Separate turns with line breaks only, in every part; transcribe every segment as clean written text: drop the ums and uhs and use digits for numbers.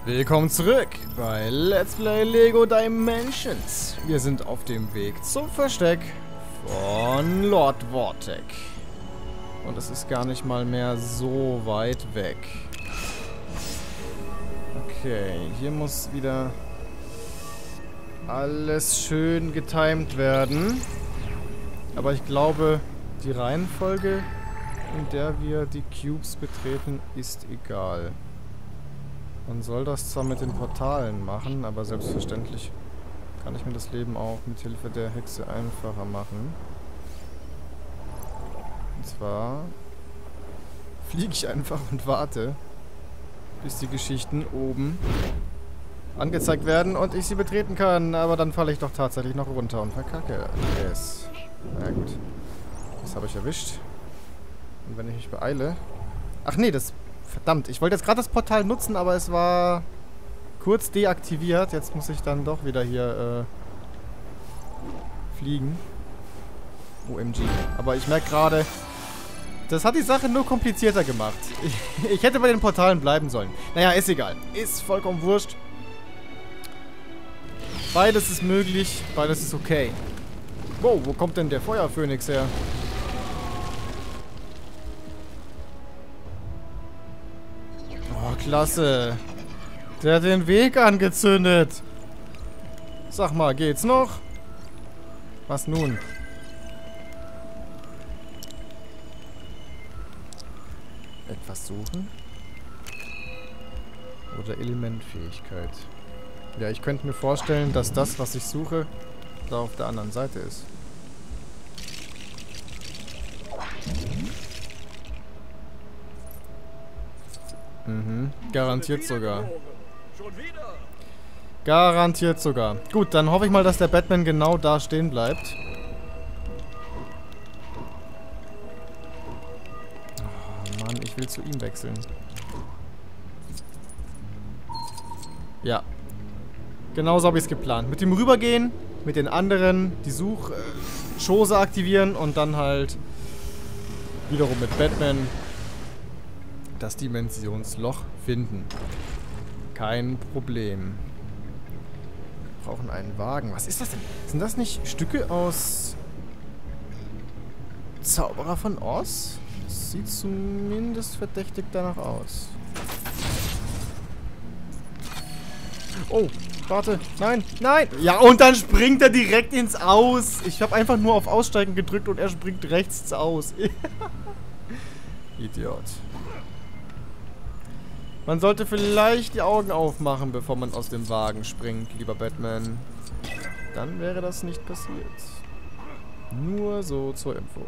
Willkommen zurück bei Let's Play Lego Dimensions. Wir sind auf dem Weg zum Versteck von Lord Vortek. Und es ist gar nicht mal mehr so weit weg. Okay, hier muss wieder alles schön getimed werden. Aber ich glaube, die Reihenfolge, in der wir die Cubes betreten, ist egal. Man soll das zwar mit den Portalen machen, aber selbstverständlich kann ich mir das Leben auch mit Hilfe der Hexe einfacher machen. Und zwar fliege ich einfach und warte, bis die Geschichten oben angezeigt werden und ich sie betreten kann. Aber dann falle ich doch tatsächlich noch runter und verkacke es. Na gut, das habe ich erwischt. Und wenn ich mich beeile... Ach nee, das... Verdammt, ich wollte jetzt gerade das Portal nutzen, aber es war kurz deaktiviert. Jetzt muss ich dann doch wieder hier fliegen. OMG. Aber ich merke gerade, das hat die Sache nur komplizierter gemacht. Ich hätte bei den Portalen bleiben sollen. Naja, ist egal. Ist vollkommen wurscht. Beides ist möglich, beides ist okay. Wow, wo kommt denn der Feuerphönix her? Oh, klasse. Der hat den Weg angezündet. Sag mal, geht's noch? Was nun? Etwas suchen? Oder Elementfähigkeit? Ja, ich könnte mir vorstellen, dass das, was ich suche, da auf der anderen Seite ist. Mhm, garantiert sogar. Garantiert sogar. Gut, dann hoffe ich mal, dass der Batman genau da stehen bleibt. Oh Mann, ich will zu ihm wechseln. Ja. Genauso habe ich es geplant. Mit dem rübergehen, mit den anderen die Suchschose aktivieren und dann halt wiederum mit Batman das Dimensionsloch finden. Kein Problem. Wir brauchen einen Wagen. Was ist das denn? Sind das nicht Stücke aus Zauberer von Oz? Das sieht zumindest verdächtig danach aus. Oh, warte. Nein, nein. Ja, und dann springt er direkt ins Aus. Ich habe einfach nur auf Aussteigen gedrückt und er springt rechts ins Aus. Idiot. Man sollte vielleicht die Augen aufmachen, bevor man aus dem Wagen springt, lieber Batman. Dann wäre das nicht passiert. Nur so zur Info.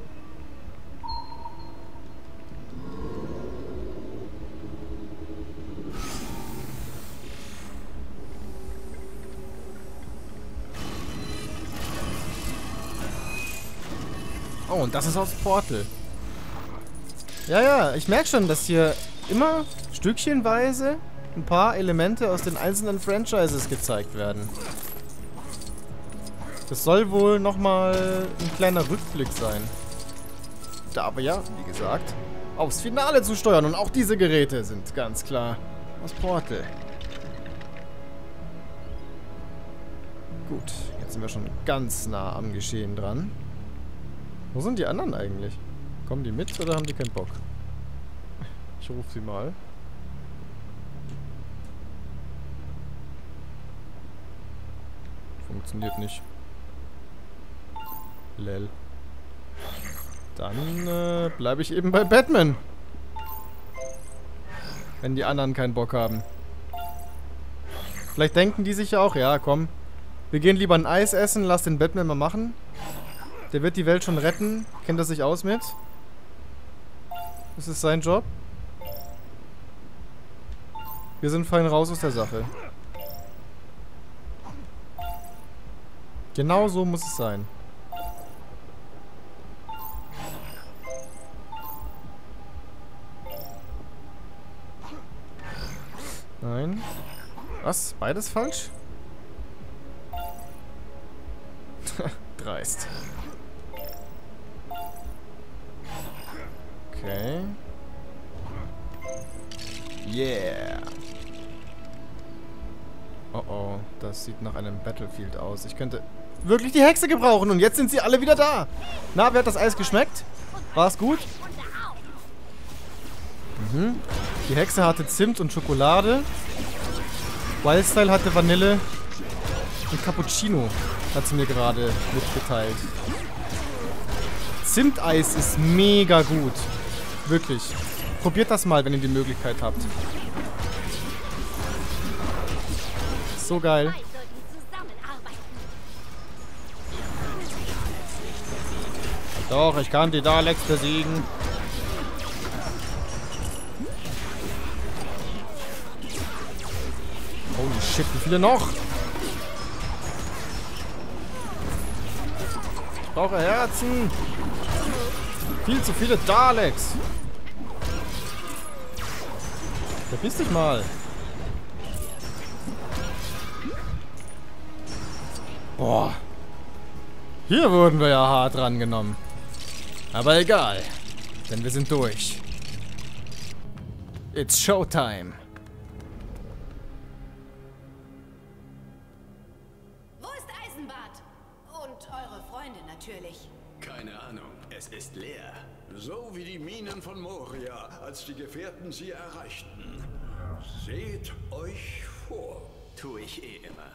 Oh, und das ist aus Portal. Ja, ja, ich merke schon, dass hier immer stückchenweise ein paar Elemente aus den einzelnen Franchises gezeigt werden. Das soll wohl nochmal ein kleiner Rückblick sein. Da aber ja, wie gesagt, aufs Finale zu steuern. Und auch diese Geräte sind ganz klar aus Portal. Gut, jetzt sind wir schon ganz nah am Geschehen dran. Wo sind die anderen eigentlich? Kommen die mit oder haben die keinen Bock? Ich rufe sie mal. Funktioniert nicht. Lel. Dann bleibe ich eben bei Batman. Wenn die anderen keinen Bock haben. Vielleicht denken die sich ja auch, ja komm, wir gehen lieber ein Eis essen, lass den Batman mal machen. Der wird die Welt schon retten. Kennt er sich aus mit? Das ist sein Job. Wir sind fein raus aus der Sache. Genau so muss es sein. Nein. Was? Beides falsch? Dreist. Okay. Yeah. Oh oh, das sieht nach einem Battlefield aus. Ich könnte wirklich die Hexe gebrauchen und jetzt sind sie alle wieder da. Na, wer hat das Eis geschmeckt? War es gut? Mhm. Die Hexe hatte Zimt und Schokolade. Wildstyle hatte Vanille und Cappuccino, hat sie mir gerade mitgeteilt. Zimteis ist mega gut. Wirklich. Probiert das mal, wenn ihr die Möglichkeit habt. So geil. Doch, ich kann die Daleks besiegen. Holy shit, wie viele noch? Ich brauche Herzen. Viel zu viele Daleks. Verpiss dich mal. Boah. Hier wurden wir ja hart rangenommen. Aber egal. Denn wir sind durch. It's Showtime.
Wo ist Eisenbart? Und eure Freunde natürlich.
Keine Ahnung, es ist leer. So wie die Minen von Moria, als die Gefährten sie erreichten. Seht euch vor.
Tue ich eh immer.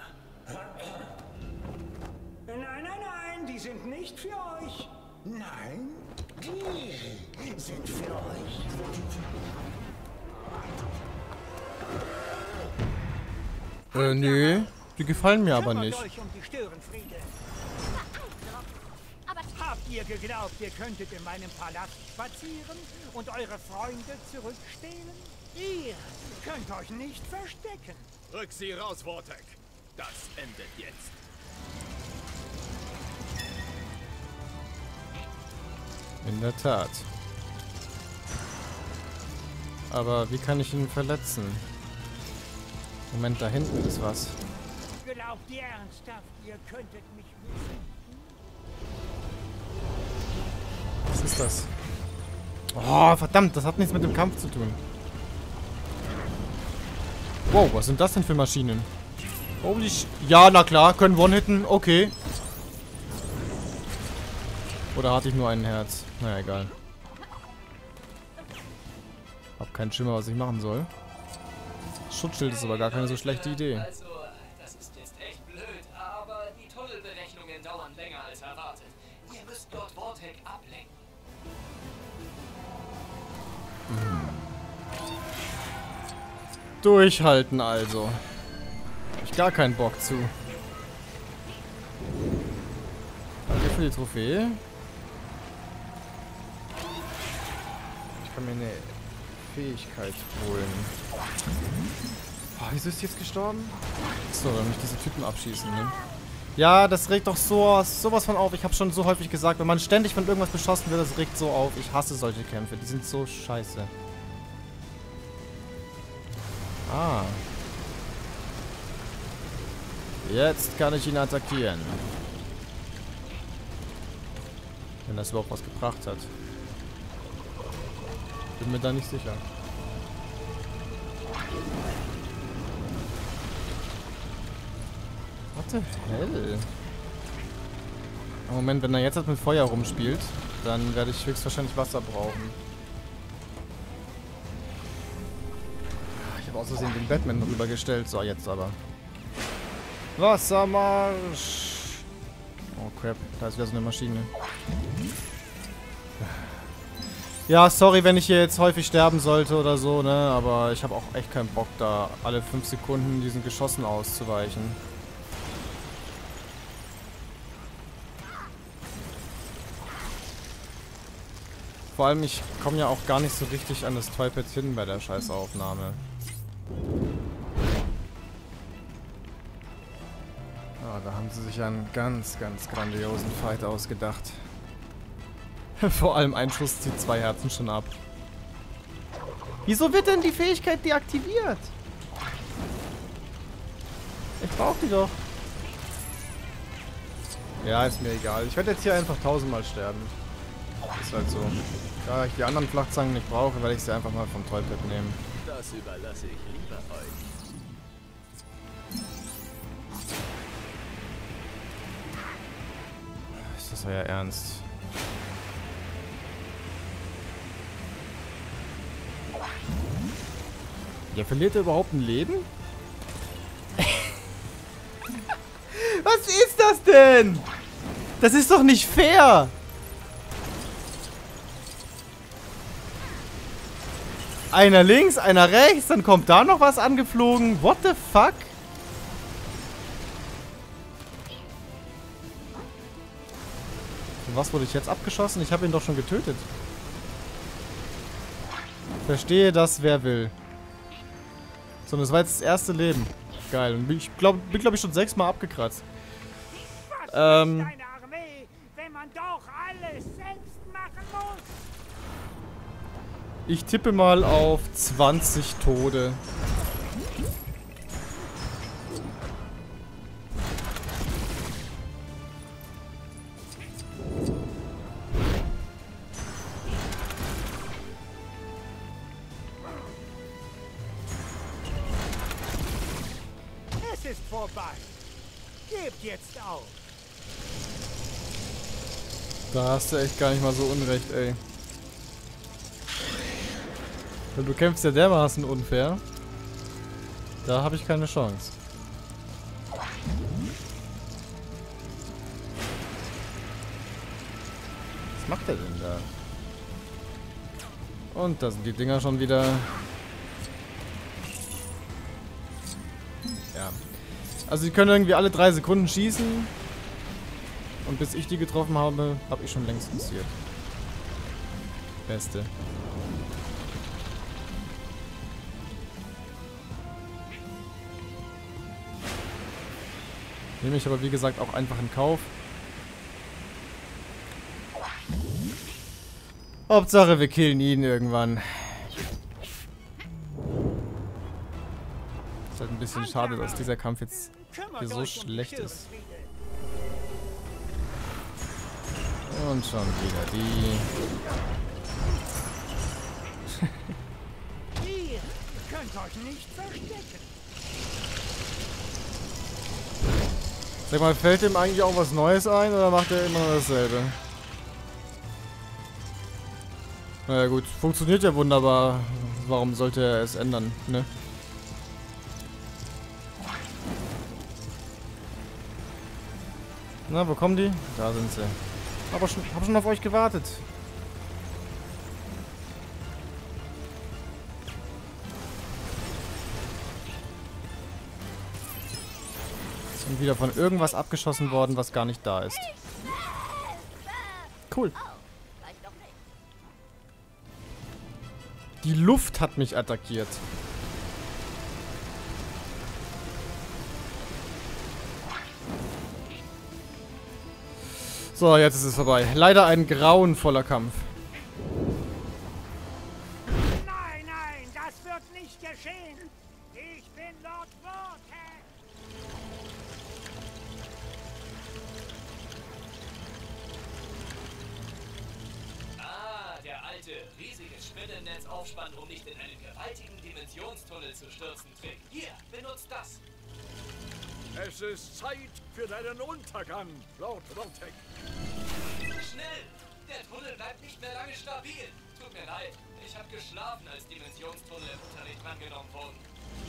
Nein, nein, nein, die sind nicht für euch.
Nein, die sind für euch.
Nö. Die gefallen mir aber
Kümmert
nicht.
euch um die Störenfriede. Habt ihr geglaubt, ihr könntet in meinem Palast spazieren und eure Freunde zurückstehlen? Ihr könnt euch nicht verstecken.
Rück sie raus, Vortek. Das endet jetzt.
In der Tat. Aber wie kann ich ihn verletzen? Moment, da hinten ist was.
Glaubt ihr ernsthaft, ihr könntet mich besiegen?
Was ist das? Oh, verdammt, das hat nichts mit dem Kampf zu tun. Wow, was sind das denn für Maschinen? Holy sh... Ja, na klar, können One-Hitten, okay. Oder hatte ich nur ein Herz? Naja, egal. Hab keinen Schimmer, was ich machen soll. Schutzschild ist aber gar keine so schlechte Idee.
Also, das ist jetzt echt blöd, aber die Tunnelberechnungen dauern länger als erwartet. Ihr müsst dort Vortek ablenken.
Durchhalten also. Hab ich gar keinen Bock zu. Danke für die Trophäe. Ich kann mir eine Fähigkeit holen. Oh, wieso ist die jetzt gestorben? So, damit ich diese Typen abschießen, ne? Ja, das regt doch sowas von auf. Ich habe schon so häufig gesagt, wenn man ständig von irgendwas beschossen wird, das regt so auf. Ich hasse solche Kämpfe. Die sind so scheiße. Ah. Jetzt kann ich ihn attackieren. Wenn das überhaupt was gebracht hat. Bin mir da nicht sicher. What the hell? Moment, wenn er jetzt mit Feuer rumspielt, dann werde ich höchstwahrscheinlich Wasser brauchen. Ich habe aus Versehen den Batman rübergestellt. So, jetzt aber. Wassermarsch! Oh crap, da ist wieder so eine Maschine. Ja, sorry, wenn ich hier jetzt häufig sterben sollte oder so, ne? Aber ich habe auch echt keinen Bock, da alle 5 Sekunden diesen Geschossen auszuweichen. Vor allem, ich komme ja auch gar nicht so richtig an das Toypad hin bei der Scheißaufnahme. Ah, da haben sie sich einen ganz, ganz grandiosen Fight ausgedacht. Vor allem ein Schuss zieht 2 Herzen schon ab. Wieso wird denn die Fähigkeit deaktiviert? Ich brauch die doch. Ja, ist mir egal. Ich werde jetzt hier einfach 1000-mal sterben. Ist halt so. Da ich die anderen Flachzangen nicht brauche, werde ich sie einfach mal vom Toypad nehmen.
Das überlasse ich lieber euch.
ist das euer Ernst? Ja, verliert er überhaupt ein Leben? Was ist das denn? Das ist doch nicht fair! Einer links, einer rechts, dann kommt da noch was angeflogen. What the fuck? Von was wurde ich jetzt abgeschossen? Ich habe ihn doch schon getötet. Verstehe das, wer will. So, das war jetzt das erste Leben. Geil. Und ich bin, glaube ich, schon 6-mal abgekratzt.
Was ist eine Armee, wenn man doch alles selbst machen muss?
Ich tippe mal auf 20 Tode.
Es ist vorbei. Gebt jetzt auf.
Da hast du echt gar nicht mal so unrecht, ey. Du kämpfst ja dermaßen unfair. Da habe ich keine Chance. Was macht er denn da? Und da sind die Dinger schon wieder. Ja. Also die können irgendwie alle 3 Sekunden schießen. Und bis ich die getroffen habe, habe ich schon längst passiert. Beste. Nehme ich aber wie gesagt auch einfach in Kauf. Hauptsache wir killen ihn irgendwann. Ist halt ein bisschen schade, dass dieser Kampf jetzt hier so schlecht ist. Und schon wieder die.
Ihr könnt euch nicht verstecken.
Sag mal, fällt ihm eigentlich auch was Neues ein oder macht er immer nur dasselbe? Naja gut, funktioniert ja wunderbar. Warum sollte er es ändern, ne? Na, wo kommen die? Da sind sie. Aber hab schon auf euch gewartet. Und wieder von irgendwas abgeschossen worden, was gar nicht da ist. Cool. Die Luft hat mich attackiert. So, jetzt ist es vorbei. Leider ein grauenvoller Kampf.
Nein, nein, das wird nicht geschehen. Ich bin Lord Vortex.
Ah, der alte, riesige Spinnennetz aufspannt, um nicht in einen gewaltigen Dimensionstunnel zu stürzen, Trick. Hier, benutzt das.
Es ist Zeit für deinen Untergang, Lord Vortex.
Schnell! Der Tunnel bleibt nicht mehr lange stabil. Tut mir leid, ich habe geschlafen, als Dimensionstunnel im Unterricht angenommen wurden.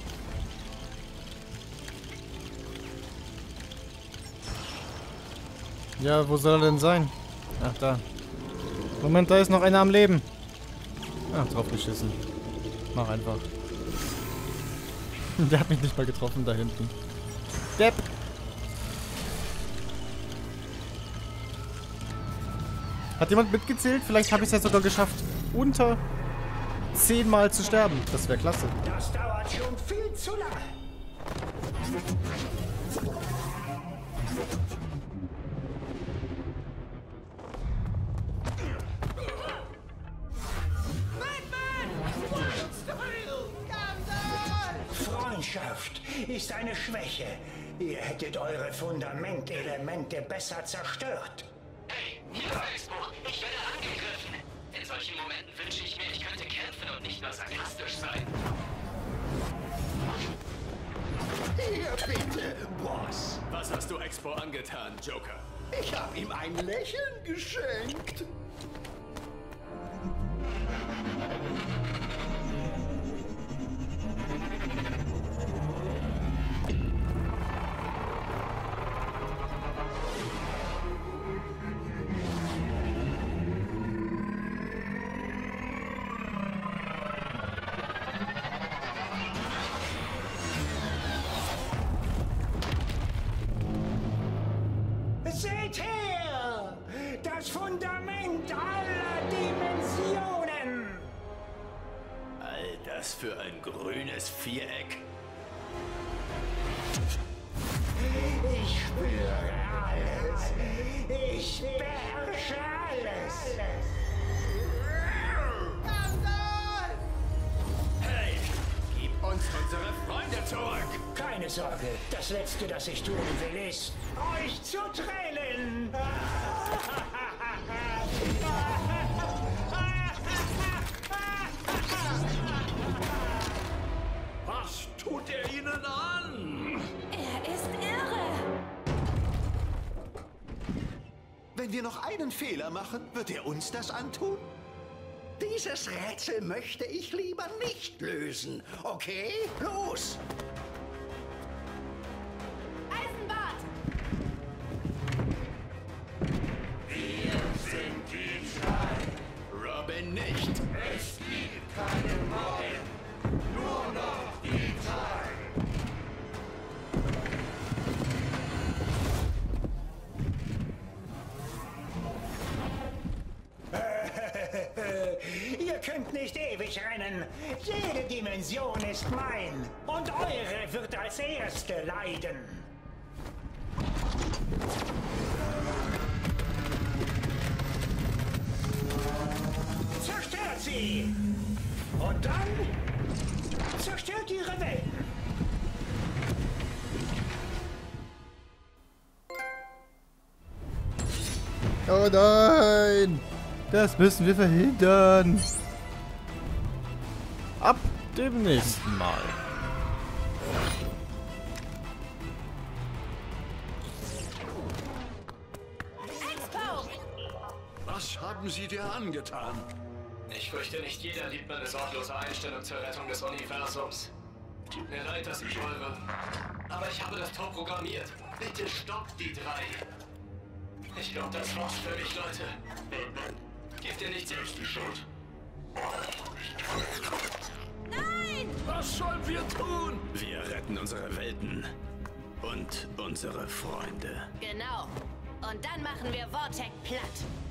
Ja, wo soll er denn sein? Ach, da. Moment, da ist noch einer am Leben. Ach, drauf geschissen. Mach einfach. Der hat mich nicht mal getroffen da hinten. Depp! Hat jemand mitgezählt? Vielleicht habe ich es ja sogar geschafft, unter 10 Mal zu sterben. Das wäre klasse.
Das dauert schon viel zu lange. Freundschaft ist eine Schwäche. Ihr hättet eure Fundamentelemente besser zerstört.
Hey, hier Expo, ich werde angegriffen. In solchen Momenten wünsche ich mir, ich könnte kämpfen und nicht nur sarkastisch sein.
Hier bitte, Boss.
Was hast du Expo angetan, Joker?
Ich habe ihm ein Lächeln geschenkt.
Seht her! Das Fundament aller Dimensionen!
All das für ein grünes Viereck.
Ich spüre alles. Ich beherrsche alles.
Hey, gib uns unsere Freunde zurück!
Keine Sorge, das Letzte, das ich tun will, ist, euch zu trennen.
Was tut er ihnen an?
Er ist irre.
Wenn wir noch einen Fehler machen, wird er uns das antun?
Dieses Rätsel möchte ich lieber nicht lösen. Okay, los!
Eisenbart!
Robin nicht.
Es gibt keine Morgen, nur noch die Zeit.
Ihr könnt nicht ewig rennen. Jede Dimension ist mein. Und eure wird als erste leiden. Zerstört sie! Und dann zerstört ihre Welten.
Oh nein! Das müssen wir verhindern. Ab dem nächsten Mal.
Expo!
Was haben sie dir angetan?
Ich fürchte, nicht jeder liebt meine sorglose Einstellung zur Rettung des Universums. Tut mir leid, dass ich eure... Aber ich habe das Tor programmiert. Bitte stoppt die drei. Ich glaube, das war's für mich, Leute. Gebt ihr nicht selbst die Schuld.
Nein!
Was sollen wir tun? Wir retten unsere Welten und unsere Freunde.
Genau. Und dann machen wir Vortec platt.